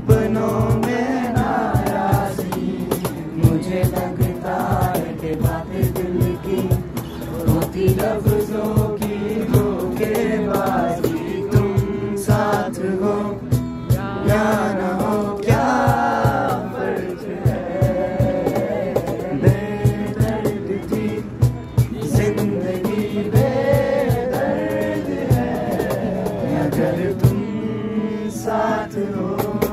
सपनों में नाराज़गी। मुझे लगता है कि बातें दिल की होती लफ्जों की धोखेबाजी। तुम साथ हो या न हो क्या फर्क है। बेदर्द थी जिंदगी बेदर्द है अगर तुम साथ हो।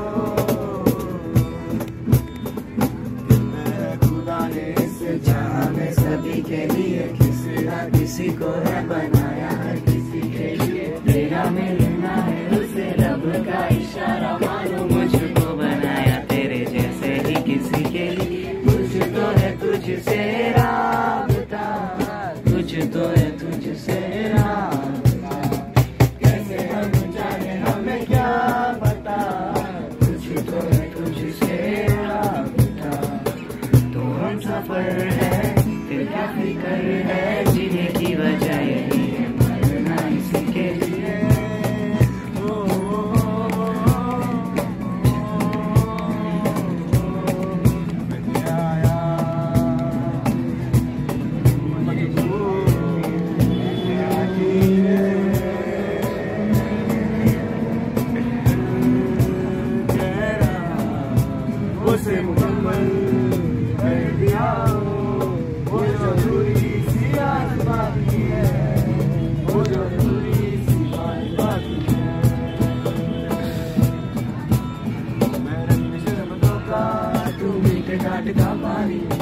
खुदा ने इस जहां में सभी के लिए किसी न किसी को है बनाया है किसी के लिए। तेरा मिलना है उसे रब का इशारा मानो। मुझको बनाया तेरे जैसे ही किसी के लिए। कुछ तो है तुझसे राबता, कुछ तो है तुझसे राबता। कैसे हम जाने हमें क्या पता। कुछ तो है तुझसे राबता। तो हम सफर है फिर क्या फिक्र है। जीने की वजह यही है मरना इसी के लिए। उसे मुकम्मल कर दिया वो जो अधूरी सी बात बाकी है। वो जो अधूरी सी बात बाकी है। मैं रंग शर्मतों का तू मीठे घाट का पानी।